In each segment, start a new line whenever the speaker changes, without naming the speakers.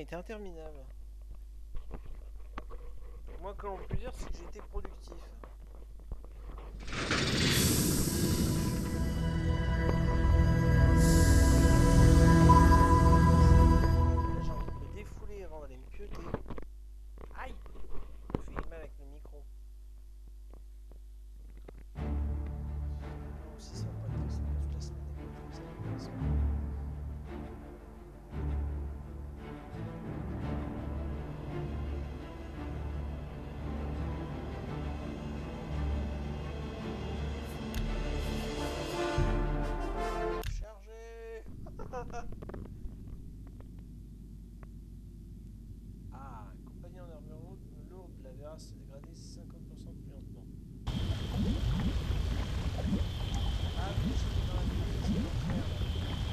était interminable. Moi, que l'on peut dire, c'est que j'ai été productif. Là, j'ai envie de me défouler avant d'aller me pioter. Aïe! Je fais mal avec le micro. Moi aussi, c'est mon podcast. Toute la semaine, des podcasts. Chargé. Ah, compagnie en armure lourde, la verra se dégrader 50% plus lentement. Ah, mais j'étais dans la vidéo, c'est l'enfer là.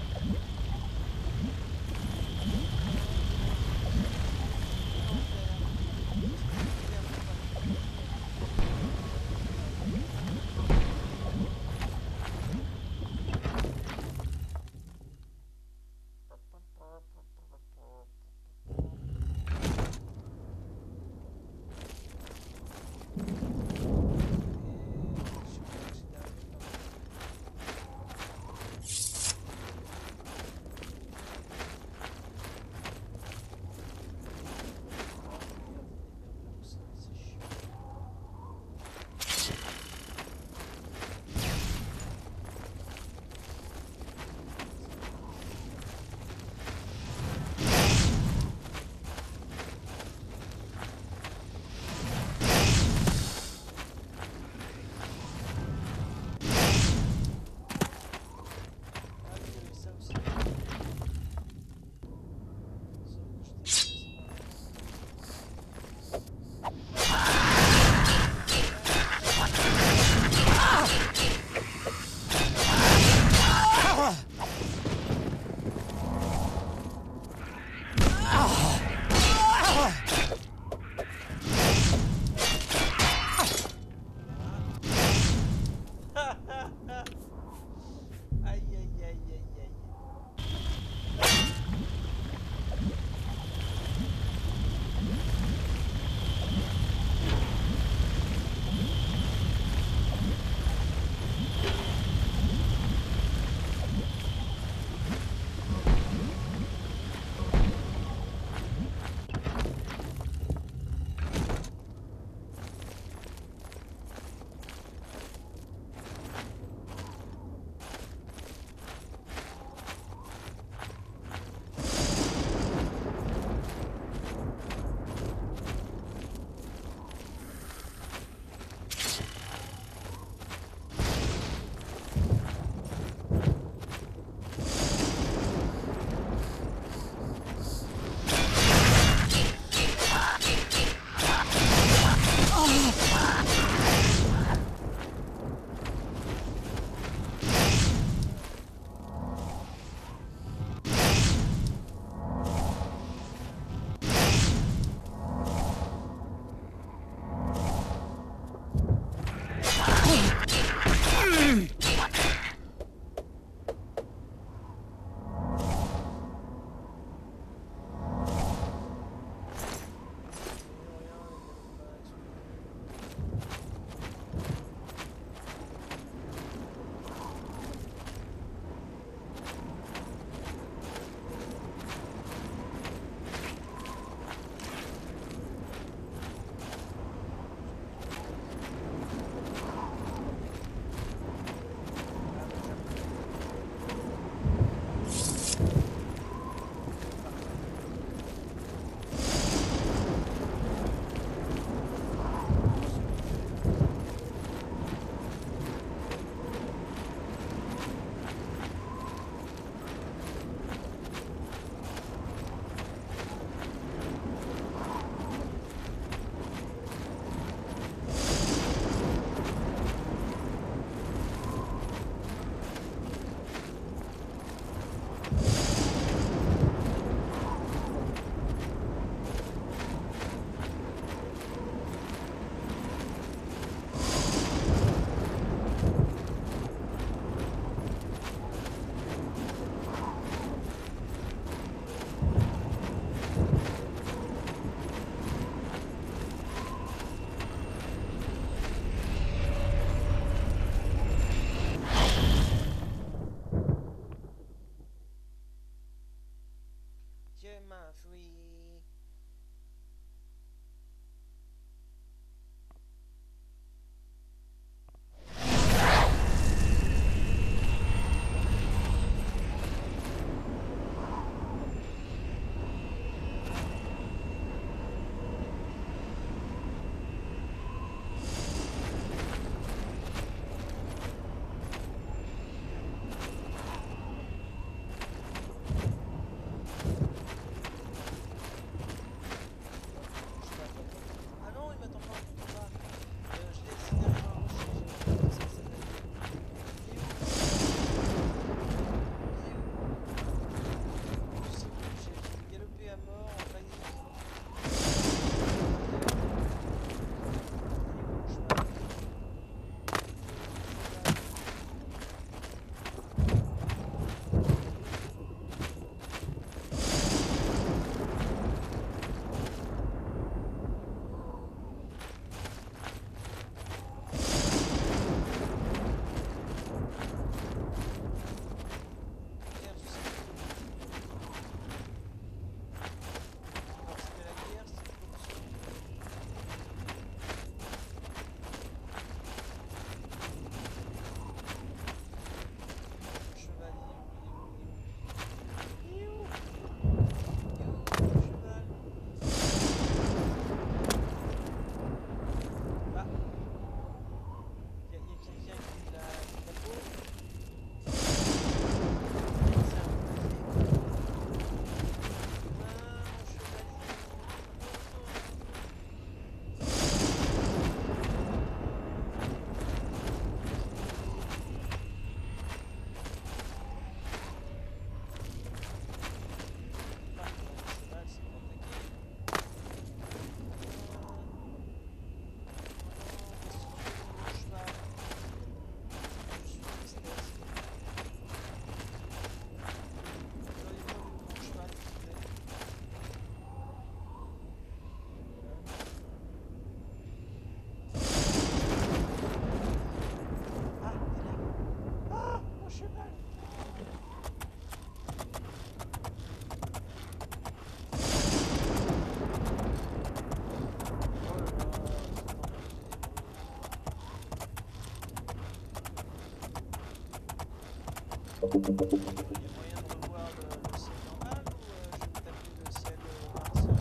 Il y a moyen de revoir le ciel normal ou je vais me taper le ciel martien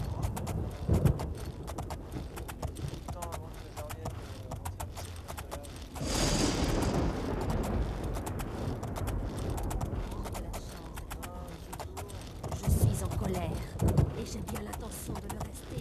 tout le temps avant que je revienne refermer cette porte-là.
Je suis en colère et j'ai bien l'intention de le rester.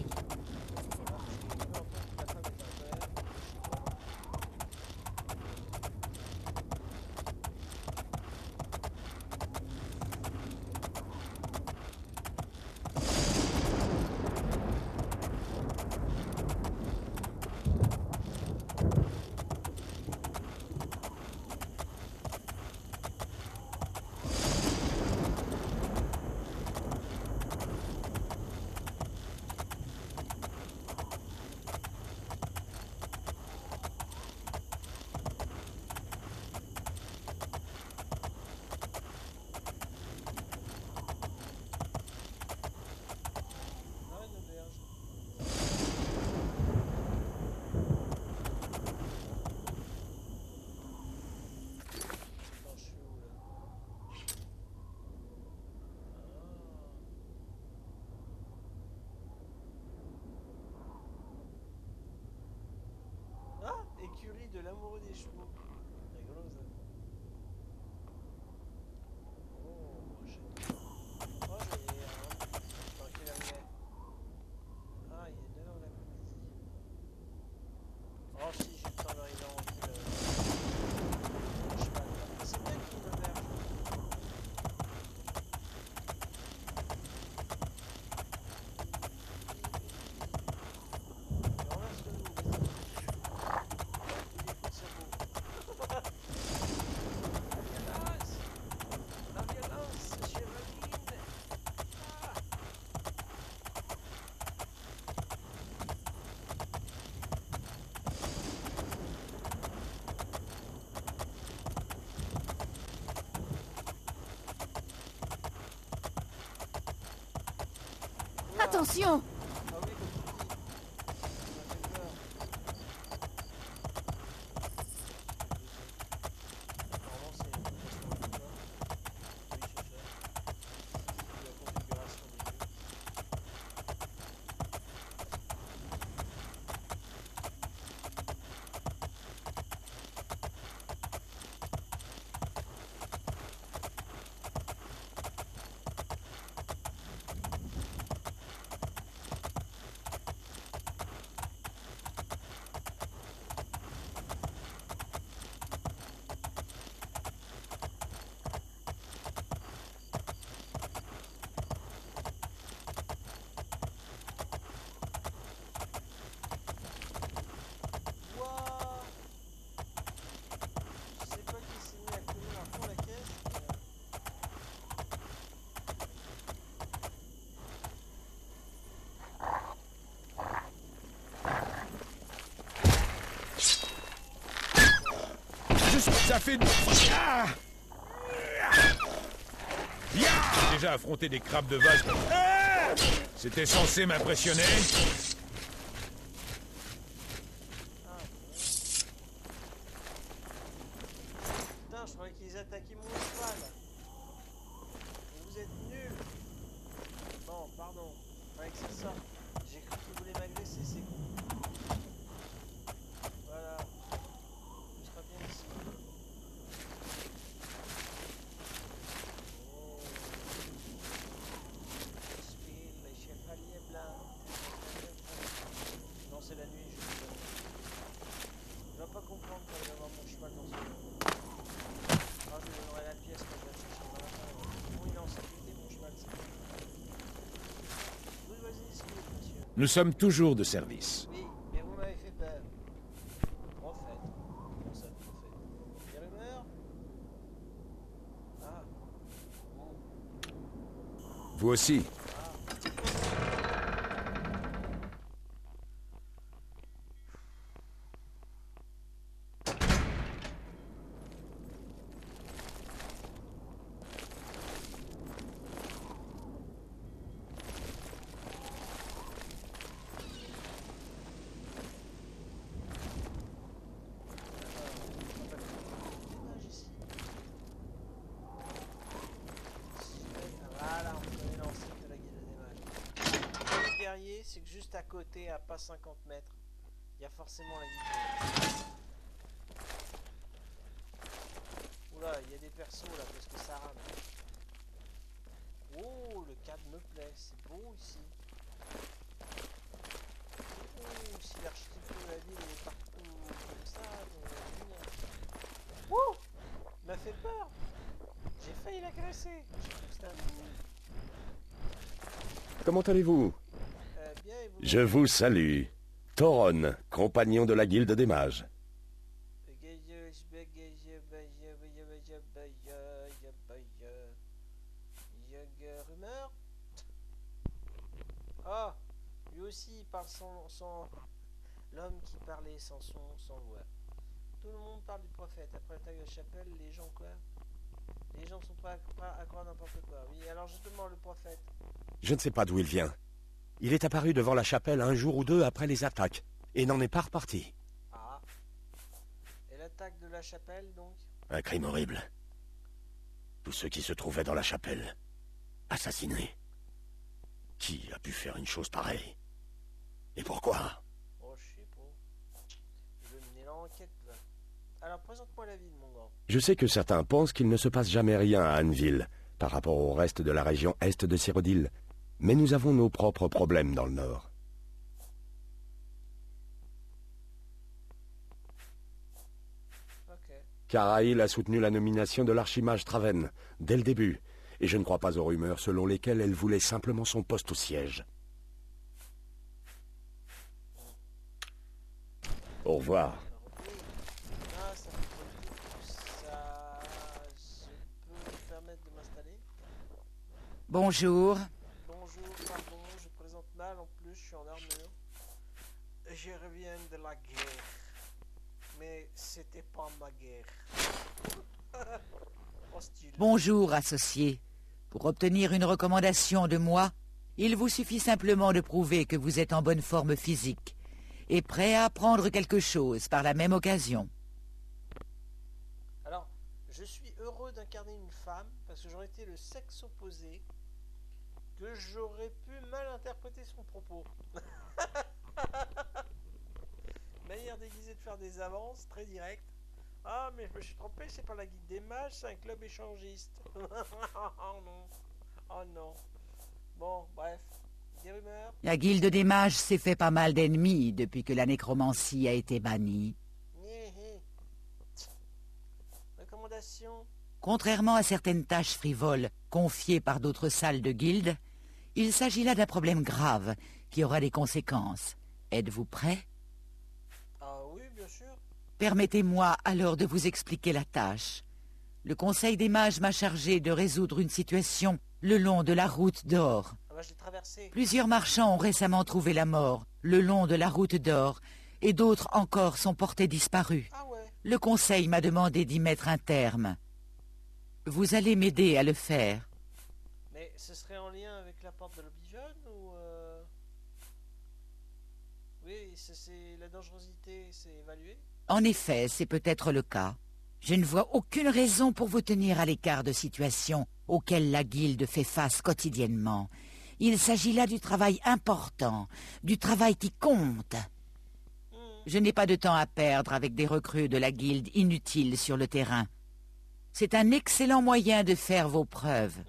Écurie de l'amoureux des chevaux. Rigolo ça. Oh, j'ai... Oh, j'ai... Enfin, quelle heure il est? Ah, il est 9h de l'après-midi. Oh si, j'ai le temps d'arriver en ville. Je sais pas. C'est bien qu'il y ait une auberge. Je remercie de nous, vas-y. La violence, Chevaline. Ah.
Attention!
Ah oui, comme tu dis. Ça fait peur. Normalement, c'est une question de quoi? Oui, c'est ça. La configuration des jeux. Wouah! Je sais pas qui s'est mis à courir à fond la caisse.
Ça fait... Ah, j'ai déjà affronté des crabes de vache. Ah, c'était censé m'impressionner.
Putain, je croyais qu'ils attaquaient mon cheval. Vous êtes nuls. Bon, pardon. Fallait que ça sorte. J'ai cru qu'ils voulaient m'agresser, c'est con. Voilà. Tu seras bien ici. Oh. Spiel, les chevaliers blancs. Non, c'est la nuit, je vais pas comprendre quand il va voir mon cheval dans ce jeu. Ah, je lui donnerai la pièce quand je vais le chercher dans la main. Bon, il est en sécurité, mon cheval, c'est bon. Oui, vas-y, excuse, monsieur.
Nous sommes toujours de service.
Oui, mais vous m'avez fait peur. Prophète. Comment ça, prophète? Des rumeurs? Ah. Bon.
Vous aussi.
c'est que juste à côté, à pas 50 mètres, il y a forcément la guilde. Oula, il y a des persos là parce que ça rame. Oh, le cadre me plaît, c'est beau ici. Oh, si l'architecture de la ville est partout comme ça, wouh, il m'a fait peur. J'ai failli l'agresser. J'ai cru que c'était un ennemi.
Comment allez-vous?
Bien, et vous?
Je vous salue. Thoron, compagnon de la guilde des mages.
Rumeur. Ah, lui aussi il parle sans... L'homme qui parlait sans son, sans voix. Tout le monde parle du prophète. Après l'attaque de la chapelle, les gens quoi? Les gens sont pas à croire n'importe quoi. Oui, alors justement le prophète.
Je ne sais pas d'où il vient. Il est apparu devant la chapelle un jour ou deux après les attaques, et n'en est pas reparti.
Ah. Et l'attaque de la chapelle donc?
Un crime horrible. Tous ceux qui se trouvaient dans la chapelle, assassinés. Qui a pu faire une chose pareille? Et pourquoi?
Oh, je sais pas. Je vais mener l'enquête là. Alors présente-moi la ville, mon grand.
Je sais que certains pensent qu'il ne se passe jamais rien à Anneville, par rapport au reste de la région est de Cyrodiil. Mais nous avons nos propres problèmes dans le nord.
Ok.
Caraïl a soutenu la nomination de l'archimage Traven, dès le début, et je ne crois pas aux rumeurs selon lesquelles elle voulait simplement son poste au siège. Au revoir.
Alors, oui. Ah, ça fait politique, ça... Je peux me permettre de m'installer?
Bonjour.
Bonjour, pardon, je présente mal, en plus je suis en armure. Je reviens de la guerre. Mais c'était pas ma guerre. Hostile.
Bonjour, associé. Pour obtenir une recommandation de moi, il vous suffit simplement de prouver que vous êtes en bonne forme physique et prêt à apprendre quelque chose par la même occasion.
Alors, je suis heureux d'incarner une femme parce que j'aurais été le sexe opposé, que j'aurais pu mal interpréter son propos. Manière déguisée de faire des avances, très directe. Ah, mais je me suis trompé, c'est pas la guilde des mages, c'est un club échangiste. Oh non. Oh non. Bon, bref. Des rumeurs?
La guilde des mages s'est fait pas mal d'ennemis depuis que la nécromancie a été bannie.
Nyeh. Recommandation?
Contrairement à certaines tâches frivoles confiées par d'autres salles de guilde, il s'agit là d'un problème grave qui aura des conséquences. Êtes-vous prêt?
Ah oui, bien sûr.
Permettez-moi alors de vous expliquer la tâche. Le Conseil des mages m'a chargé de résoudre une situation le long de la route d'or.
Ah bah je l'ai traversé.
Plusieurs marchands ont récemment trouvé la mort le long de la route d'or et d'autres encore sont portés disparus.
Ah ouais.
Le Conseil m'a demandé d'y mettre un terme. Vous allez m'aider à le faire.
Mais ce serait en lien avec la porte de l'Oblivion ou Oui, c'est la dangerosité, c'est évalué.
En effet, c'est peut-être le cas. Je ne vois aucune raison pour vous tenir à l'écart de situations auxquelles la guilde fait face quotidiennement. Il s'agit là du travail important, du travail qui compte. Je n'ai pas de temps à perdre avec des recrues de la guilde inutiles sur le terrain. C'est un excellent moyen de faire vos preuves.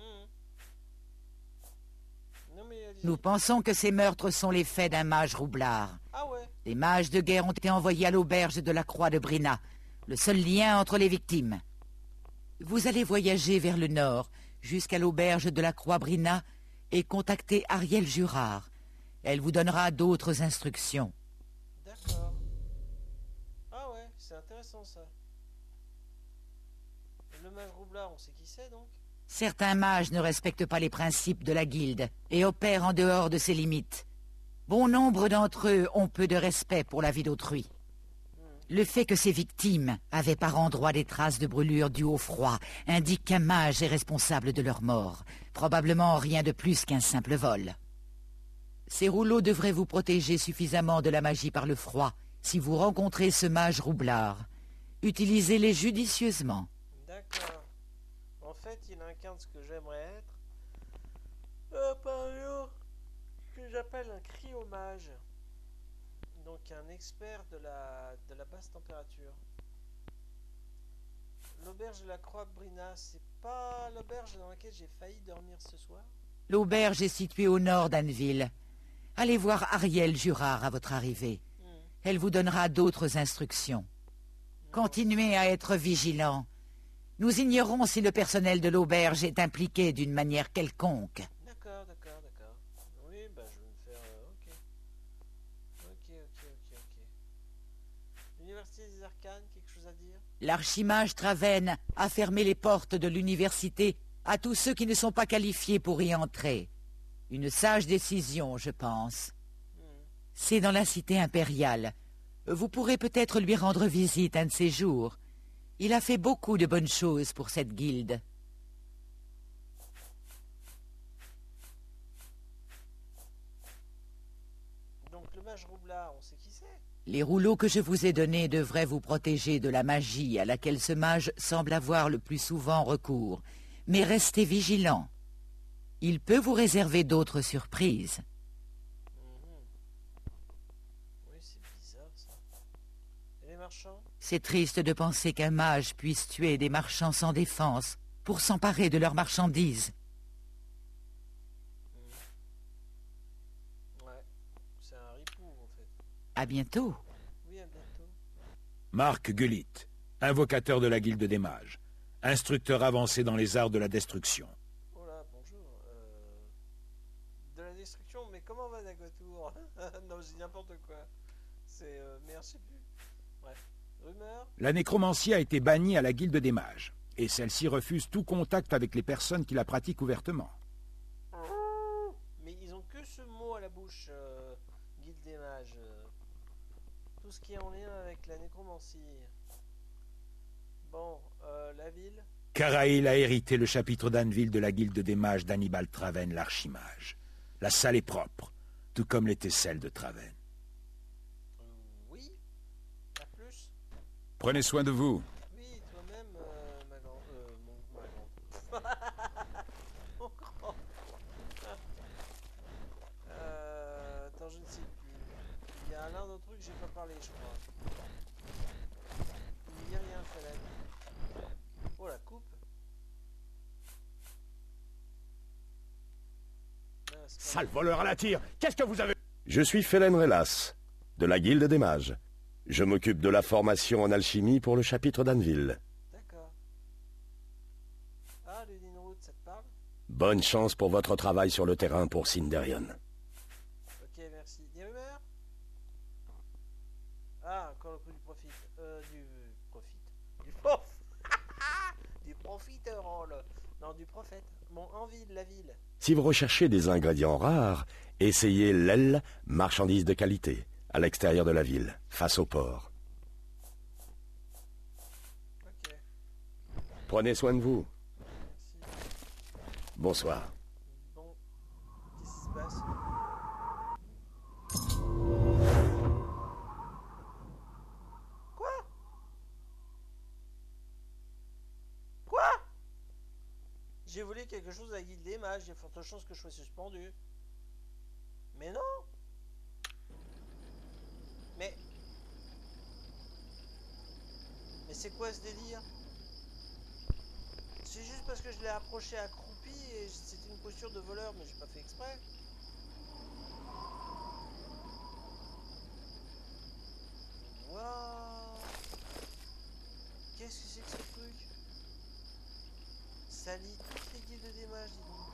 Non mais allez-y.
Nous pensons que ces meurtres sont les faits d'un mage roublard.
Ah ouais.
Les mages de guerre ont été envoyés à l'auberge de la Croix de Brina, le seul lien entre les victimes. Vous allez voyager vers le nord, jusqu'à l'auberge de la Croix Brina, et contacter Ariel Jurard. Elle vous donnera d'autres instructions.
D'accord. Ah ouais, c'est intéressant ça. Le mage roublard, on sait qui c'est donc?
Certains mages ne respectent pas les principes de la guilde et opèrent en dehors de ses limites. Bon nombre d'entre eux ont peu de respect pour la vie d'autrui. Le fait que ces victimes avaient par endroits des traces de brûlure dues au froid indique qu'un mage est responsable de leur mort. Probablement rien de plus qu'un simple vol. Ces rouleaux devraient vous protéger suffisamment de la magie par le froid si vous rencontrez ce mage roublard. Utilisez-les judicieusement.
D'accord. En fait, il incarne ce que j'aimerais être. Par jour, que j'appelle un cryomage. Donc un expert de la basse température. L'auberge de la Croix-Brina, c'est pas l'auberge dans laquelle j'ai failli dormir ce soir?
L'auberge est située au nord d'Anneville. Allez voir Ariel Jurard à votre arrivée. Elle vous donnera d'autres instructions. Continuez à être vigilant. Nous ignorons si le personnel de l'auberge est impliqué d'une manière quelconque.
D'accord. Oui, bah je vais me faire... ok. L'Université des Arcanes, quelque chose à dire?
L'archimage Traven a fermé les portes de l'université à tous ceux qui ne sont pas qualifiés pour y entrer. Une sage décision, je pense. C'est dans la cité impériale. Vous pourrez peut-être lui rendre visite un de ces jours. Il a fait beaucoup de bonnes choses pour cette guilde.
Donc le mage roublard, on sait qui c'est?
Les rouleaux que je vous ai donnés devraient vous protéger de la magie à laquelle ce mage semble avoir le plus souvent recours. Mais restez vigilant. Il peut vous réserver d'autres surprises.
Oui, c'est bizarre ça. Et les marchands?
C'est triste de penser qu'un mage puisse tuer des marchands sans défense pour s'emparer de leurs marchandises.
Ouais, c'est un ripou en fait.
À bientôt.
Oui, à bientôt.
Marc Gullit, invocateur de la Guilde des Mages, instructeur avancé dans les arts de la destruction.
Oh là, bonjour. De la destruction, mais comment va Dagotour? Non, j'ai n'importe quoi. C'est... merde, je sais plus. Bref. Rumeur?
La nécromancie a été bannie à la Guilde des Mages, et celle-ci refuse tout contact avec les personnes qui la pratiquent ouvertement.
Mais ils ont que ce mot à la bouche, guilde des mages. Tout ce qui est en lien avec la nécromancie. Bon, la ville?
Caraïl a hérité le chapitre d'Anneville de la Guilde des Mages d'Hannibal Traven, l'archimage. La salle est propre, tout comme l'était celle de Traven.
Oui. Pas plus?
Prenez soin de vous.
Oui, toi-même, ma grande... ma grande... Mon grand... attends, je ne sais plus. Il y a l'un d'entre eux que j'ai pas parlé, je crois. Il n'y a rien, Falen. Oh, la coupe.
Sale voleur à la tire. Qu'est-ce que vous avez...
Je suis Felen Relas, de la Guilde des Mages. Je m'occupe de la formation en alchimie pour le chapitre d'Anneville.
D'accord. Ah, le Linroute, ça te parle?
Bonne chance pour votre travail sur le terrain pour Sinderion.
Ok, merci. Des rumeurs? Ah, encore le coup du profit. Du prof. Du profiterole. Non, du prophète. Bon, en ville, la ville.
Si vous recherchez des ingrédients rares, essayez l'aile, marchandise de qualité, à l'extérieur de la ville, face au port.
Ok,
Prenez soin de vous.
merci.
Bonsoir.
Bon, qu'est-ce qui se passe? Quoi? Quoi? J'ai volé quelque chose à la Guilde des Mages, il y a forte chance que je sois suspendu. Mais non! Mais... Mais c'est quoi ce délire? C'est juste parce que je l'ai approché accroupi et c'était une posture de voleur, mais j'ai pas fait exprès. Waouh! Qu'est-ce que c'est que ce truc? Ça lie toutes les guildes des mages, dis donc.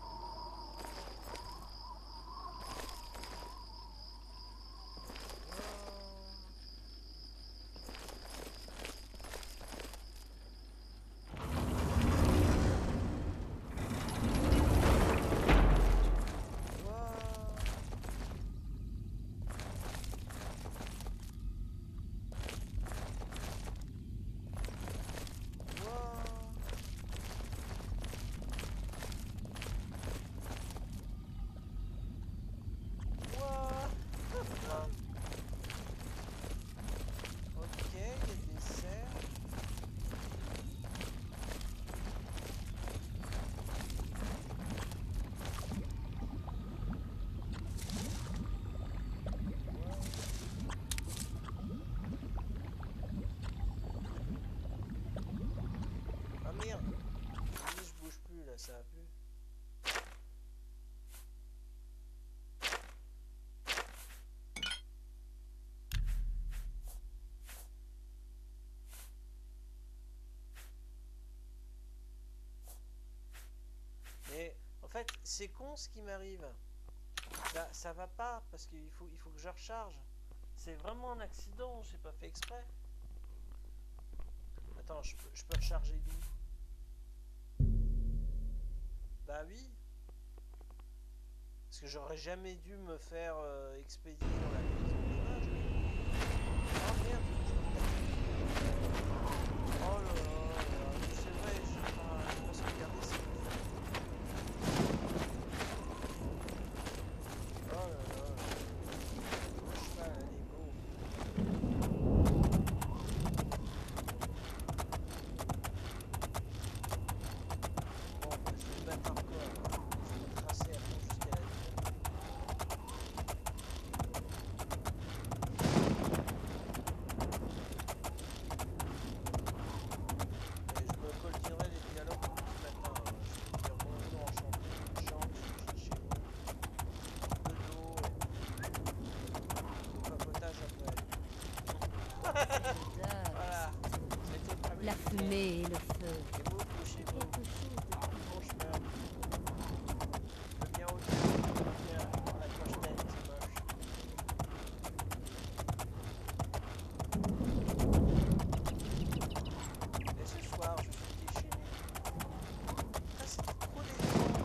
fait, c'est con ce qui m'arrive. Ça va pas parce qu'il faut que je recharge. C'est vraiment un accident, j'ai pas fait exprès. Attends, je peux recharger d'où? Bah oui. Parce que j'aurais jamais dû me faire expédier dans la prison d'image. Oh merde. Oh là là, c'est vrai, je vais pas sauvegarder ça. Oh là là, le cheval, allez, go. Bon, bah, je vais me battre encore. Je vais tracer à fond jusqu'à la ville. Et je me coltinerai les dialogues tout ce matin. Je vais dire bonjour, enchanté, chante, je suis chez vous. De dos, et papotage après. Voilà, c'était le premier
La
week-end.
fumée et le feu.
Et vous, couchez-vous.
Quelque chose de
Bon, je meurs. Je veux bien au-dessus. Bien, la cloche-tête, c'est moche. Et ce soir, je suis déchaîné. Ah, c'était trop décevant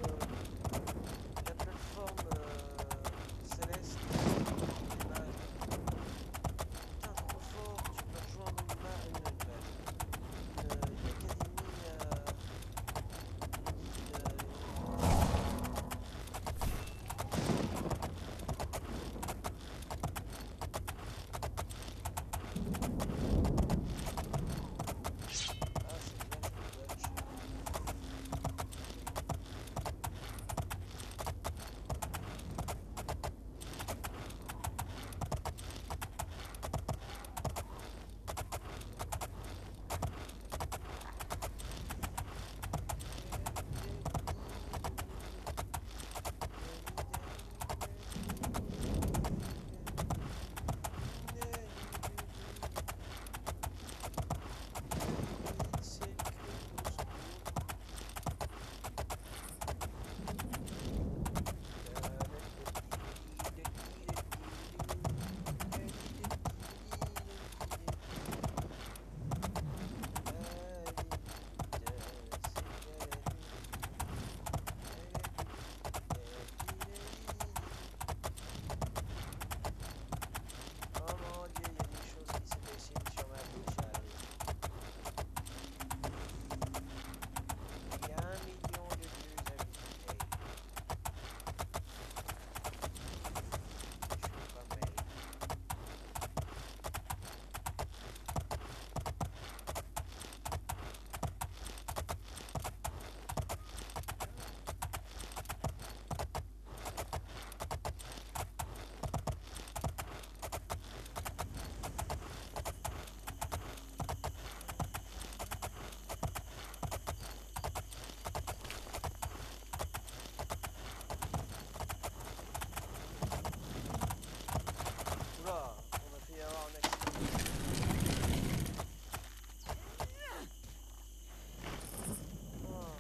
la plateforme céleste des mages. Putain, trop fort. Tu peux rejoindre une académie Ah, c'est bien, je le dodge. Oh mon Dieu, il y a des choses qui se dessinent sur ma bouche à Il y a 1 million de vues à visiter. Je suis pas mal. Oula, on a fait avoir un accident. Oh.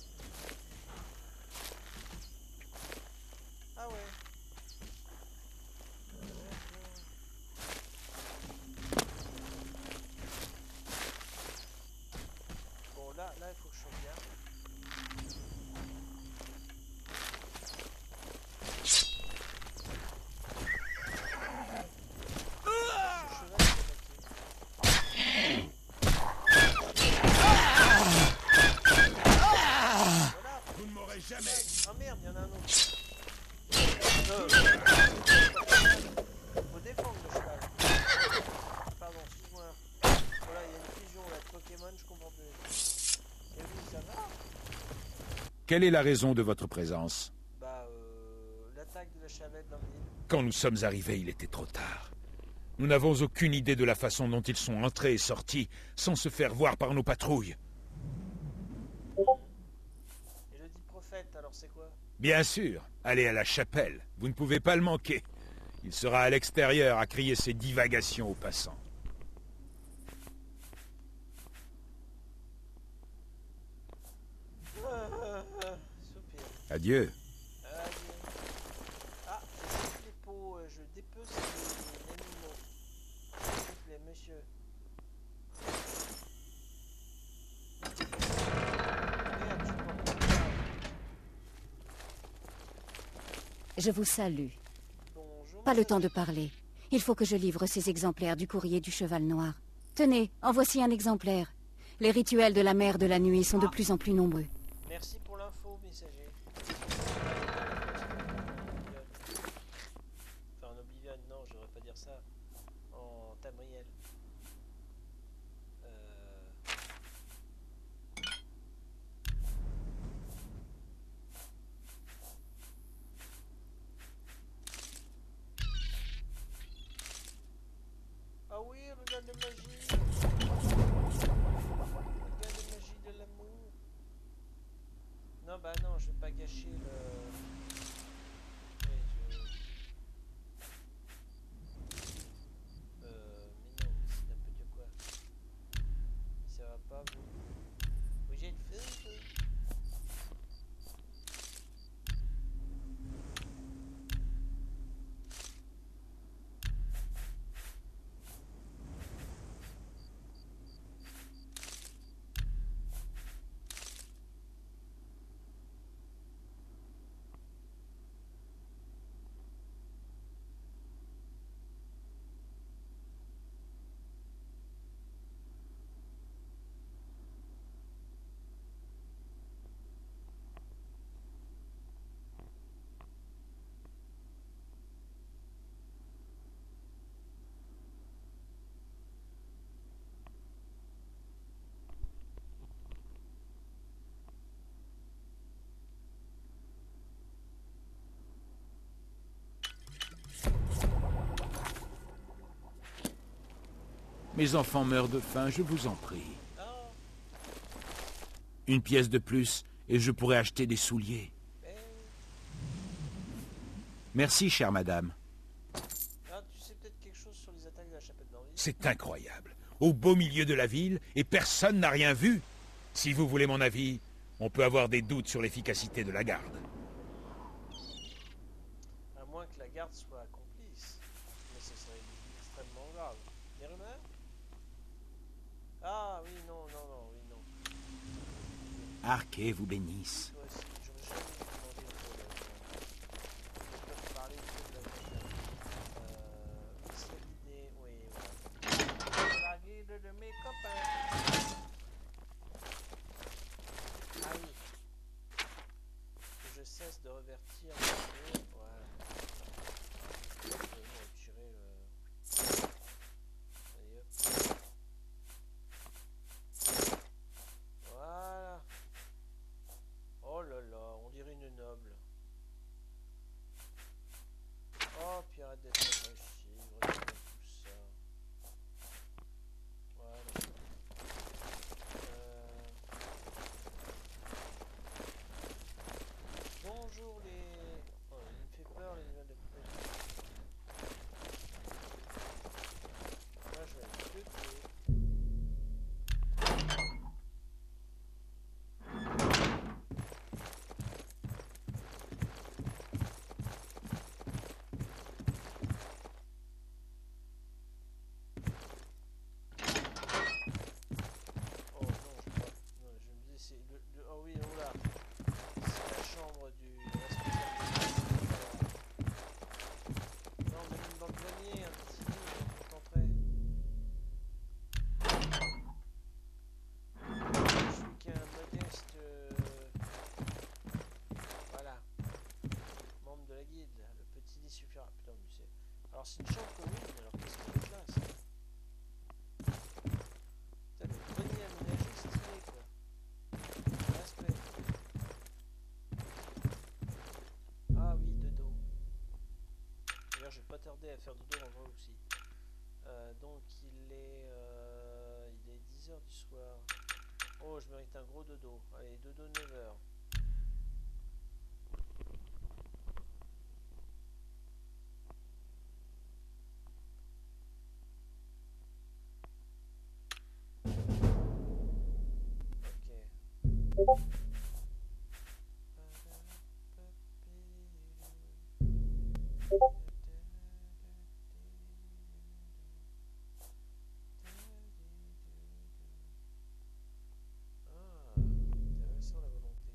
Ah ouais. Bon là il faut que je sauvegarde. Ce cheval est attaqué. Voilà.
Vous ne m'aurez jamais.
Ah merde, il y en a un autre. Faut défendre le cheval. Pardon, excuse-moi. Voilà, il y a une fusion là de Pokémon, je comprends plus. Et oui, ça va?
Quelle est la raison de votre présence?
Bah, l'attaque de la chavette dans l'île.
Quand nous sommes arrivés, il était trop tard. Nous n'avons aucune idée de la façon dont ils sont entrés et sortis sans se faire voir par nos patrouilles.
Et le dit prophète, alors c'est quoi?
Bien sûr, allez à la chapelle. Vous ne pouvez pas le manquer. Il sera à l'extérieur à crier ses divagations aux passants.
Soupir.
Adieu.
Allez. Ah, je jette les pots, je dépece les animaux. S'il vous plaît, monsieur. Merde, je porte pas.
Je vous salue.
Bonjour.
Pas le
monsieur.
temps de parler. Il faut que je livre ces exemplaires du courrier du cheval noir. Tenez, en voici un exemplaire. Les rituels de la mère de la nuit sont de plus en plus nombreux.
Merci pour l'info, messager. Enfin, en Oblivion, non, je devrais pas dire ça. En Tamriel. Ah oui, regarde la magie. Regarde la magie de l'amour. Non, bah non, je vais pas gâcher le... Ouais, mais non, mais c'est n'importe quoi. Ça va pas, vous. Vous êtes fou, vous.
Mes enfants meurent de faim, je vous en prie.
Oh,
Une pièce de plus, et je pourrai acheter des souliers.
eh.
Merci, chère madame.
Ah, tu sais peut-être quelque chose sur les attaques de la chapelle d'Henri?
C'est incroyable. Au beau milieu de la ville, et personne n'a rien vu. Si vous voulez mon avis, on peut avoir des doutes sur l'efficacité de la garde.
À moins que la garde soit complice. Mais ce serait extrêmement grave. Des rumeurs? Ah oui, non, non, non, oui, non.
Arquet vous bénisse.
Toi aussi, j'aurais jamais demandé au collègue. Je peux parler que de la guilde. C'est l'idée, oui, voilà. La guilde de mes copains. Ah oui. Que je cesse de revertir mon jeu. Voilà. Je vais me retirer le... Allez hop. Voilà. Oh là là, on dirait une noble. Oh, puis arrête d'être agressive, regarde tout ça. Voilà. Bonjour les... Oh, il me fait peur les nouvelles de compagnie. Là, je vais aller buter. Oh non, non, je me disais, c'est oh oui, oh là. C'est la chambre du responsable. Non, mais même dans le grenier, un petit livre pour t'entrer. Je suis qu'un modeste... voilà. Membre de la guilde. Le petit lit suffira. Putain, mais c'est... Alors c'est une chambre commune, alors qu'est-ce qu'il est là, ça? Putain, le grenier aménagé, stylé, quoi. Respect. Ah oui, dodo. D'ailleurs, je vais pas tarder à faire dodo en vrai aussi. Donc il est 10 h du soir. Oh, je mérite un gros dodo. Allez, dodo 9 h. Ok. Intéressant la volonté.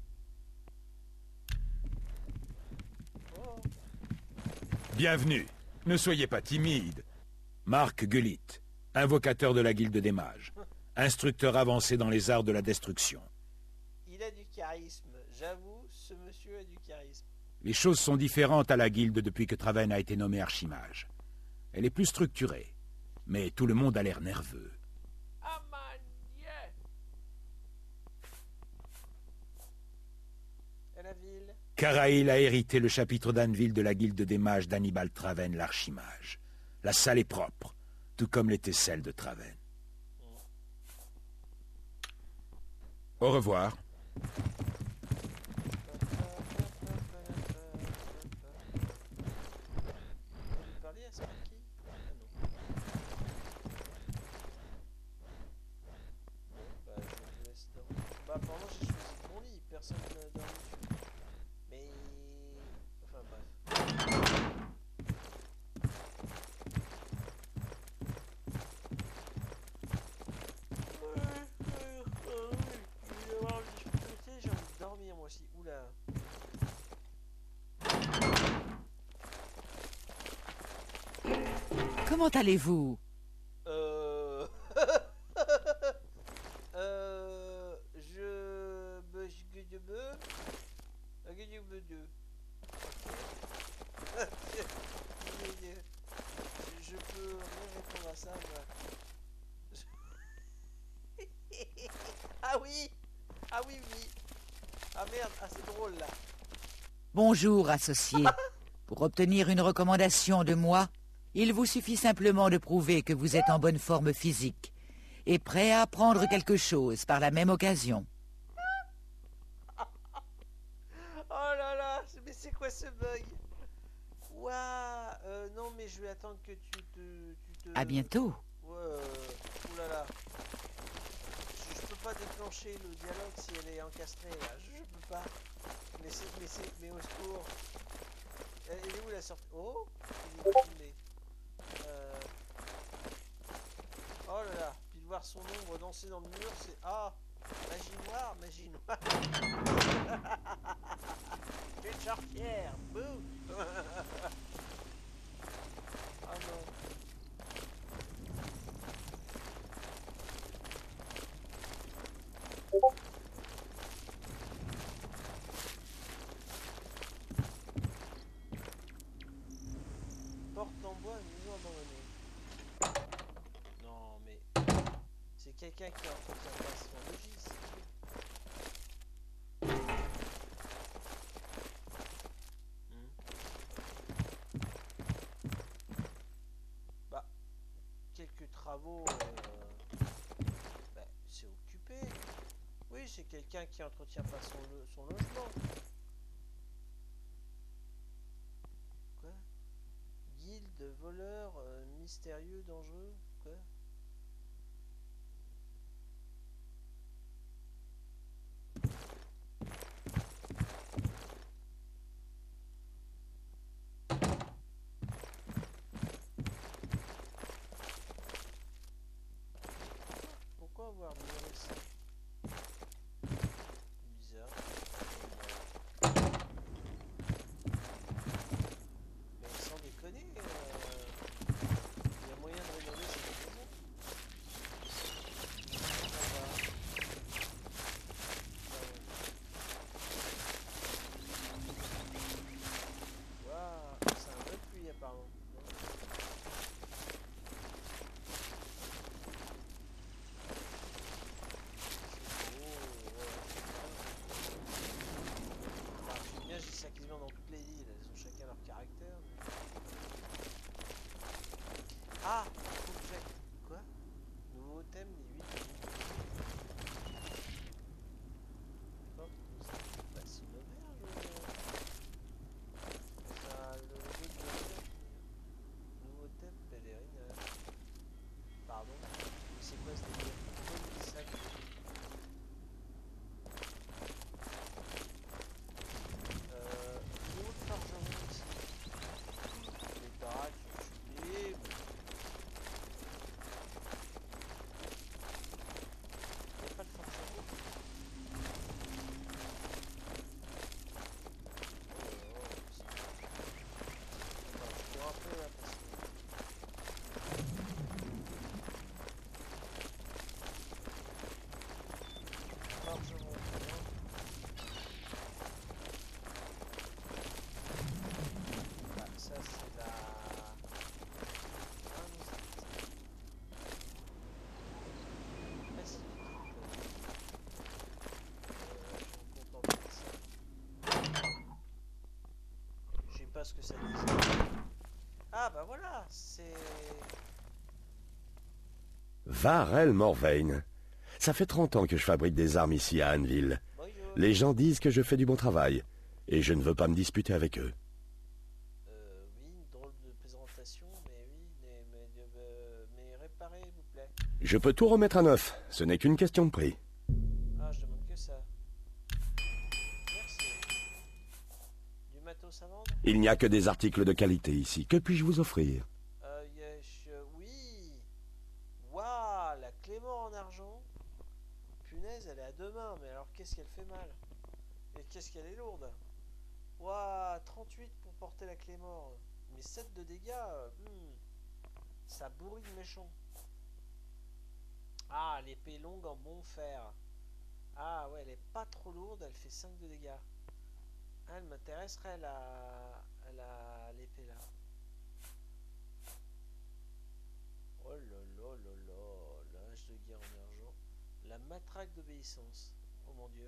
Oh.
Bienvenue. Ne soyez pas timide. Mark Gullit, invocateur de la Guilde des Mages. Instructeur avancé dans les arts de la destruction.
Il a du charisme. J'avoue, ce monsieur a du charisme.
Les choses sont différentes à la Guilde depuis que Traven a été nommé archimage. Elle est plus structurée, mais tout le monde a l'air nerveux.
Ah man, yeah. Et la ville?
Caraïl a hérité le chapitre d'Anvil de la Guilde des Mages d'Hannibal Traven, l'archimage. La salle est propre, tout comme l'était celle de Traven. Au revoir.
Vous parlez à Sparky? Ah non. Bon, bah je vous laisse dormir. Bah apparemment j'ai choisi mon lit, personne ne dort dessus. Mais... Enfin bref. J'ai envie de dormir moi aussi. Oula.
Comment allez-vous?
Je... Je peux rien répondre à ça, moi. Ah oui! Ah oui, oui! Ah merde, ah c'est drôle là.
Bonjour, associé. Pour obtenir une recommandation de moi, il vous suffit simplement de prouver que vous êtes en bonne forme physique et prêt à apprendre quelque chose par la même occasion.
Oh là là, mais c'est quoi ce bug? Ouah, non mais je vais attendre que tu te...
À bientôt.
Ouais, oulala. Je peux pas déclencher le dialogue si elle est encastrée là, je peux pas. Mais au secours. Elle est où la sortie? Oh, il est tombé. Oh là là, puis de voir son ombre danser dans le mur, c'est... Ah, magie noire, magie noire. Une chartière, boum. Ah non. Porte en bois, une maison abandonnée. Non mais... C'est quelqu'un qui entretient pas son logis, c'est tout. Bah, quelques travaux, bah, c'est occupé. Oui, c'est quelqu'un qui entretient pas son logement. Quoi? Guilde, voleur, mystérieux, dangereux, quoi? Pourquoi avoir muré ça? Bizarre. Mais sans déconner, il y a moyen de rénover cette maison. ce que ça dit. Ah bah voilà, c'est...
Varel Morvain. Ça fait 30 ans que je fabrique des armes ici à Anneville.
Bonjour.
Les gens disent que je fais du bon travail, et je ne veux pas me disputer avec eux.
Oui, une drôle de présentation, mais oui, mais réparez, s'il vous plaît.
Je peux tout remettre à neuf, ce n'est qu'une question de prix.
Ah, je demande que ça. Merci. Du matos à vendre?
Il n'y a que des articles de qualité ici. Que puis-je vous offrir?
Oui. Waouh, la Clément en argent. Punaise, elle est à deux mains, mais alors qu'est-ce qu'elle fait mal? Et qu'est-ce qu'elle est lourde? Waouh, 38 pour porter la Clément. Mais 7 de dégâts. Ça bourrine méchant. Ah, l'épée longue en bon fer. Ah ouais, elle est pas trop lourde, elle fait 5 de dégâts. Ah, elle m'intéresserait l'épée là. Oh là là là là, l'âge de guerre en argent. La matraque d'obéissance. Oh mon dieu.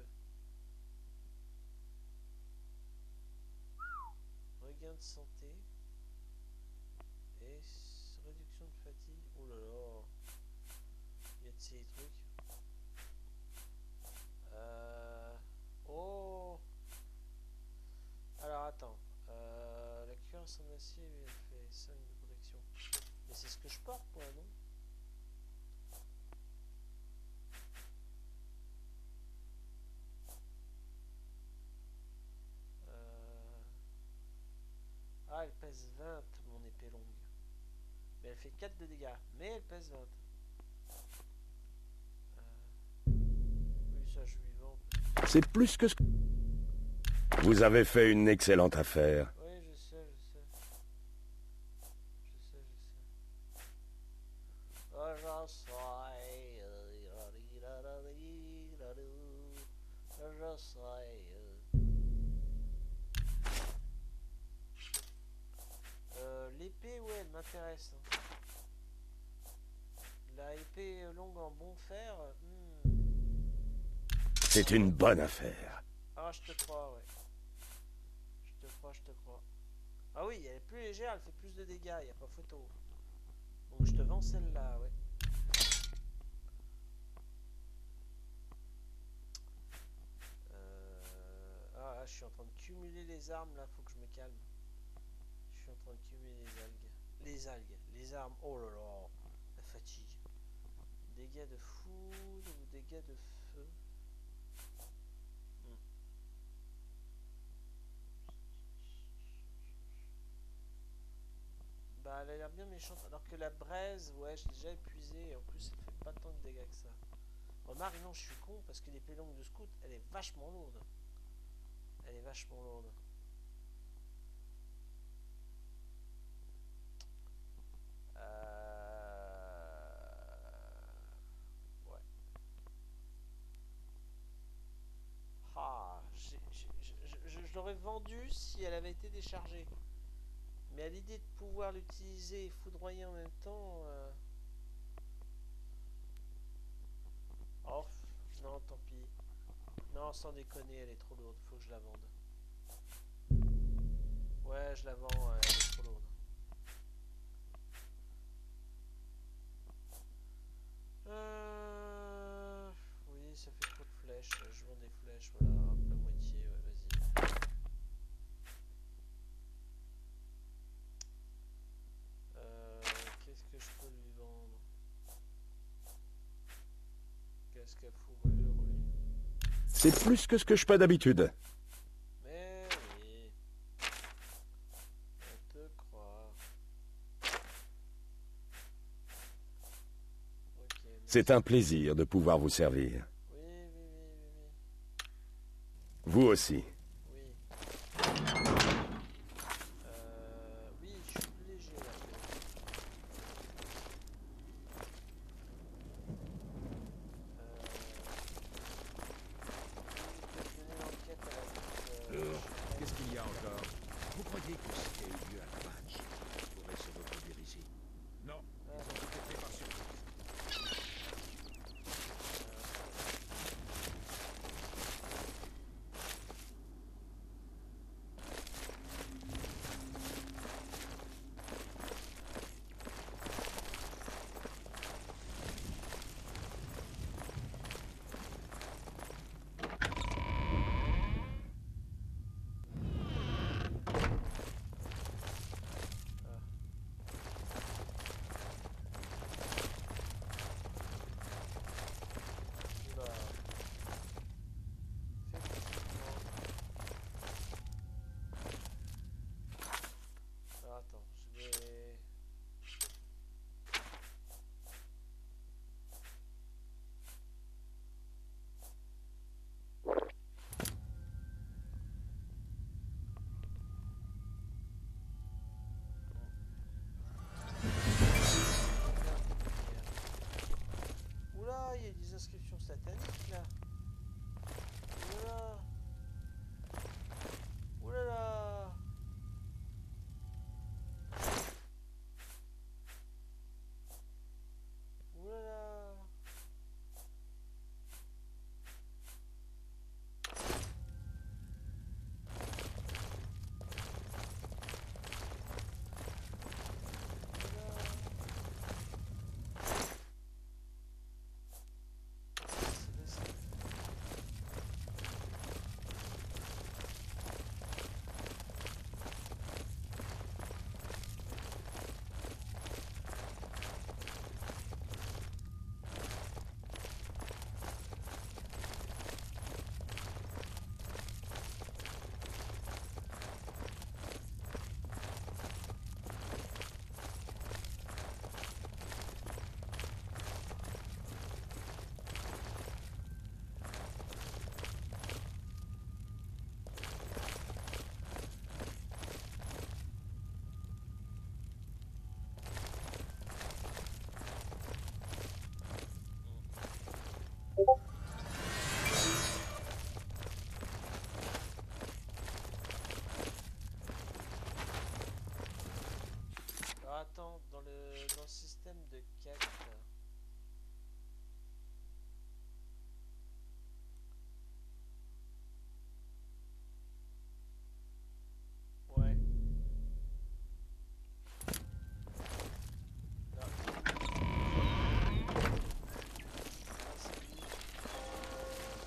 Regain de santé. Et réduction de fatigue. Oh là là. Il y a de ces trucs. Oh. Alors attends. La cuirasse en acier, elle fait 5 de protection. Mais c'est ce que je porte moi, non? Ah, elle pèse 20, mon épée longue. Mais elle fait 4 de dégâts. Mais elle pèse 20. Oui, ça, je lui vends.
C'est plus que ce que... Vous avez fait une excellente affaire.
Oui, je sais, je sais. Je sais, je sais. Oh, je sais. Je sais. L'épée, ouais, elle m'intéresse. La épée longue en bon fer.
C'est une bonne affaire.
Ah, je te crois, ouais. Je te crois, je te crois. Ah oui, elle est plus légère, elle fait plus de dégâts, il n'y a pas photo. Donc je te vends celle-là, ouais. Ah, je suis en train de cumuler les armes, là, faut que je me calme. Je suis en train de cumuler les algues. Les algues, les armes, oh là là, la fatigue. Dégâts de foudre ou dégâts de feu. Bah, elle a l'air bien méchante, alors que la braise, ouais, je l'ai déjà épuisée, et en plus elle fait pas tant de dégâts que ça. Remarque, non, je suis con, parce que l'épée longue de scout, elle est vachement lourde. Elle est vachement lourde. Ouais. Ah, je l'aurais vendue si elle avait été déchargée. Mais à l'idée de pouvoir l'utiliser et foudroyer en même temps... Oh, non, tant pis. Non, sans déconner, elle est trop lourde. Faut que je la vende. Ouais, je la vends, elle est trop lourde. Oui, ça fait trop de flèches. Je vends des flèches, voilà, la moitié, ouais, vas-y. Qu'est-ce que je peux lui vendre? Casque à fourrure, oui.
C'est plus que ce que je fais d'habitude.
Mais oui. On te croit. Ok.
C'est un plaisir de pouvoir vous servir.
Oui, oui, oui, oui, oui.
Vous aussi.
Oui. Oui, je suis plus léger là.
Qu'est-ce qu'il y a encore? Vous croyez que ce qui a eu lieu à la Badge pourrait se reproduire ici? Non, ils ont tout été par surprise.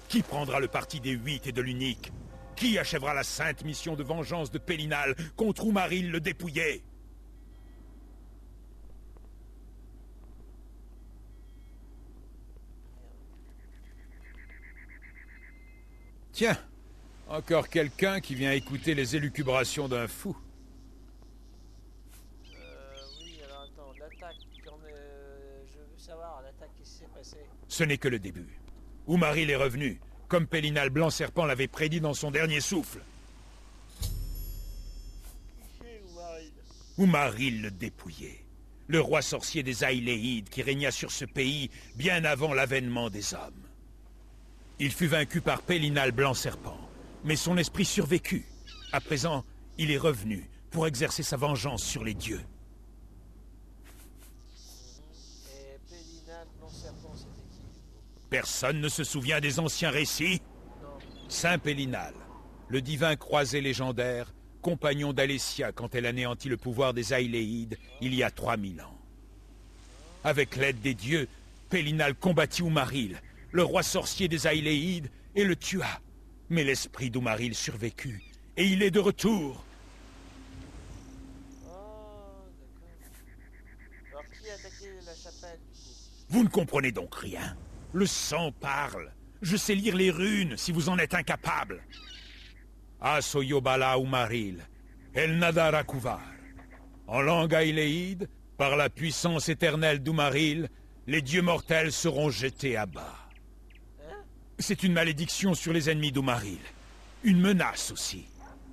Qui prendra le parti des 8 et de l'unique? Qui achèvera la sainte mission de vengeance de Pélinal contre Umaril le dépouillé? Tiens, encore quelqu'un qui vient écouter les élucubrations d'un fou.
Oui, alors attends, l'attaque, je veux savoir, l'attaque qui s'est passée.
Ce n'est que le début. Umaril est revenu, comme Pélinal Blanc-Serpent l'avait prédit dans son dernier souffle.
Qui est Umaril?
Umaril le dépouillé, le roi sorcier des Ailéides qui régna sur ce pays bien avant l'avènement des hommes. Il fut vaincu par Pélinal Blanc-Serpent, mais son esprit survécut. À présent, il est revenu pour exercer sa vengeance sur les dieux.
Et Pélinal Blanc-Serpent, c'était qui?
Personne ne se souvient des anciens récits?
Non.
Saint Pélinal, le divin croisé légendaire, compagnon d'Alessia quand elle anéantit le pouvoir des Ailéides il y a 3000 ans. Avec l'aide des dieux, Pélinal combattit Umaril, le roi sorcier des Ailéides, et le tua. Mais l'esprit d'Umaril survécut, et il est de retour.
Oh, d'accord. Alors qui a attaqué la chapelle, du coup?
Vous ne comprenez donc rien. Le sang parle. Je sais lire les runes, si vous en êtes incapable. Asoyobala Umaril, El Nadara Kuvar. En langue ailéide, par la puissance éternelle d'Umaril, les dieux mortels seront jetés à bas.
Hein?
C'est une malédiction sur les ennemis d'Umaril. Une menace aussi.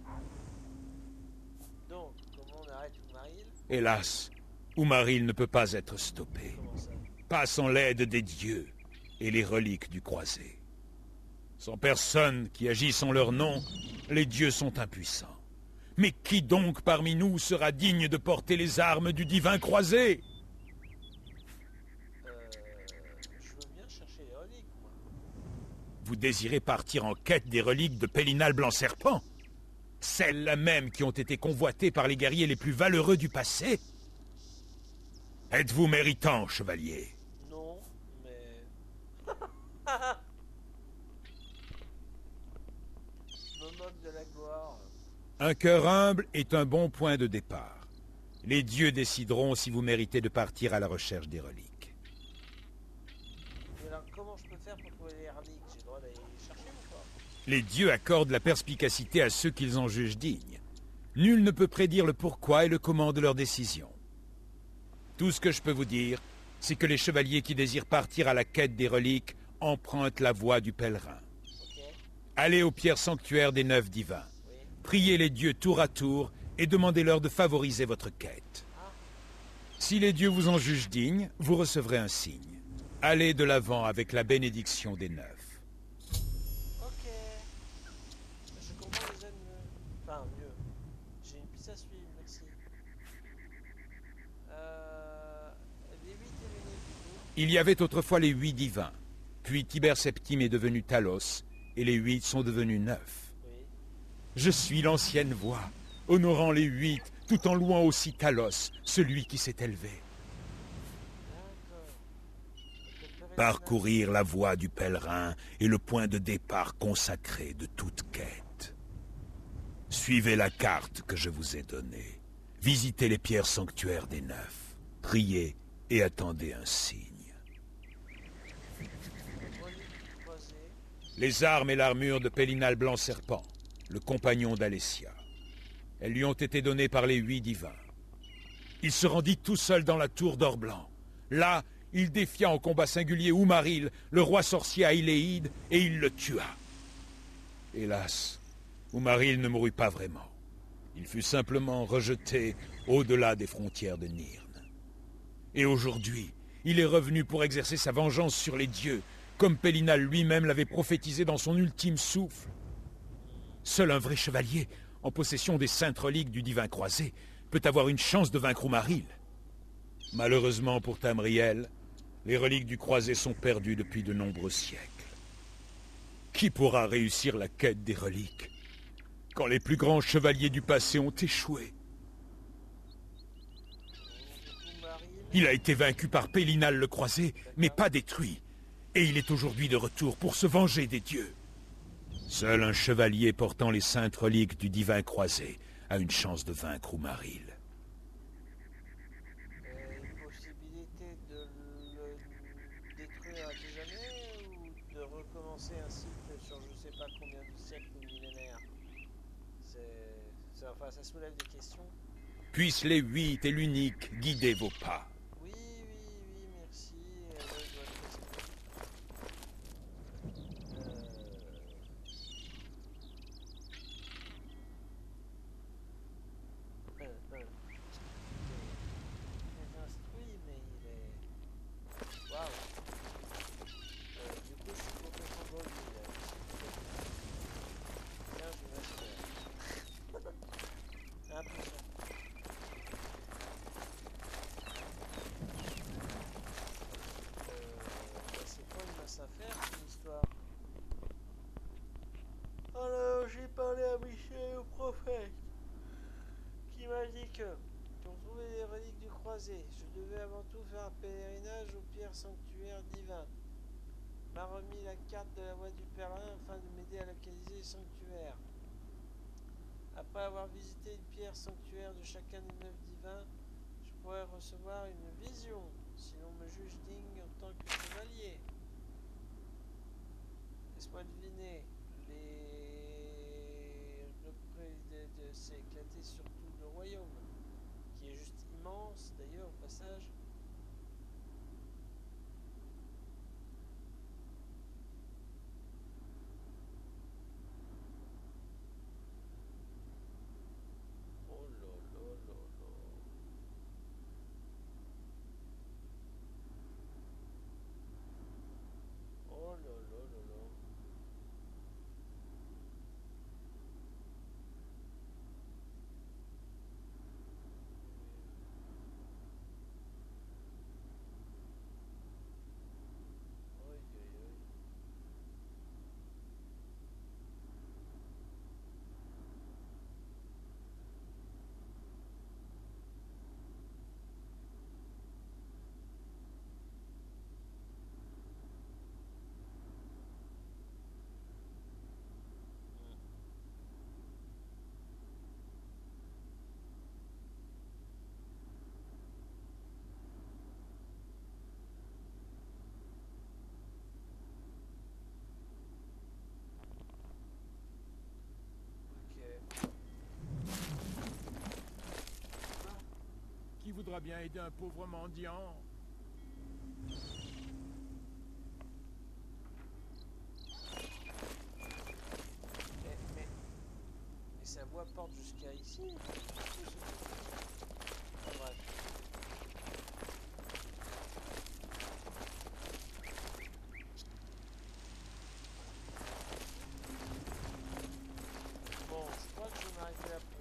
Donc, comment on arrête Umaril?
Hélas, Umaril ne peut pas être stoppé.
Comment ça?
Pas sans l'aide des dieux et les reliques du croisé. Sans personne qui agisse en leur nom, les dieux sont impuissants. Mais qui donc parmi nous sera digne de porter les armes du divin croisé?
Je veux bien chercher les reliques, moi.
Vous désirez partir en quête des reliques de Pélinal Blanc-Serpent? Celles-là même qui ont été convoitées par les guerriers les plus valeureux du passé? Êtes-vous méritant, chevalier?
Non, mais... Je me moque de la gloire.
Un cœur humble est un bon point de départ. Les dieux décideront si vous méritez de partir à la recherche des reliques.
Mais alors, comment je peux faire pour trouver les reliques? J'ai le droit d'aller les chercher ou pas?
Les dieux accordent la perspicacité à ceux qu'ils en jugent dignes. Nul ne peut prédire le pourquoi et le comment de leurs décisions. Tout ce que je peux vous dire, c'est que les chevaliers qui désirent partir à la quête des reliques empruntent la voie du pèlerin.
Ok.
Allez aux pierres sanctuaires des neufs divins.
Oui.
Priez les dieux tour à tour et demandez-leur de favoriser votre quête. Si les dieux vous en jugent digne, vous recevrez un signe. Allez de l'avant avec la bénédiction des neufs.
Ok. Je comprends déjà mieux. Enfin, mieux. J'ai une piste à suivre, merci. Les 8 et l'unique, du coup.
Il y avait autrefois les 8 divins, puis Tiber Septime est devenu Talos, et les 8 sont devenus 9.
Oui.
Je suis l'ancienne voix, honorant les 8, tout en louant aussi Talos, celui qui s'est élevé.
D'accord.
Parcourir la voie du pèlerin est le point de départ consacré de toute quête. Suivez la carte que je vous ai donnée. Visitez les pierres sanctuaires des neufs. Priez et attendez un signe.
Relique croisée.
Les armes et l'armure de Pélinal Blanc-Serpent, le compagnon d'Alessia. Elles lui ont été données par les 8 divins. Il se rendit tout seul dans la tour d'or blanc. Là, il défia en combat singulier Umaril, le roi sorcier Ailéide, et il le tua. Hélas, Umaril ne mourut pas vraiment. Il fut simplement rejeté au-delà des frontières de Nirn. Et aujourd'hui, il est revenu pour exercer sa vengeance sur les dieux, comme Pélinal lui-même l'avait prophétisé dans son ultime souffle. Seul un vrai chevalier, en possession des saintes reliques du divin croisé, peut avoir une chance de vaincre Umaril. Malheureusement pour Tamriel, les reliques du croisé sont perdues depuis de nombreux siècles. Qui pourra réussir la quête des reliques quand les plus grands chevaliers du passé ont échoué?
Umaril.
Il a été vaincu par Pélinal le croisé, mais pas détruit. Et il est aujourd'hui de retour pour se venger des dieux. Seul un chevalier portant les saintes reliques du divin croisé a une chance de vaincre Umaril.
Une possibilité de le détruire à tout jamais ou de recommencer un cycle sur je sais pas combien de siècles ou millénaires. Enfin, ça soulève des questions.
Puissent les 8 et l'unique guider vos pas.
Oui, merci. Ouais, je dois le il est instruit, mais il est... Waouh. Du coup, je suis complètement dans le vide, là. Tiens, je vais faire. Impression. C'est quoi une masse à faire, cette histoire? Alors, j'ai parlé à Michel, au prophète, qui m'a dit que, pour trouver les reliques du croisé, je devais avant tout faire un pèlerinage aux pierres sanctuaires divins. M'a remis la carte de la voie du pèlerin afin de m'aider à localiser les sanctuaires. Après avoir visité une pierre sanctuaire de chacun des 9 divins, je pourrais recevoir une vision, si l'on me juge digne en tant que chevalier. Laisse-moi deviner, c'est éclaté sur tout le royaume, qui est juste immense d'ailleurs au passage. Oh là là là là. Oh là là là là. Aïe aïe aïe. Ok.
Qui voudra bien aider un pauvre mendiant?
Mais sa voix porte jusqu'à ici. Enfin, bref. Bon, je crois que je vais m'arrêter là.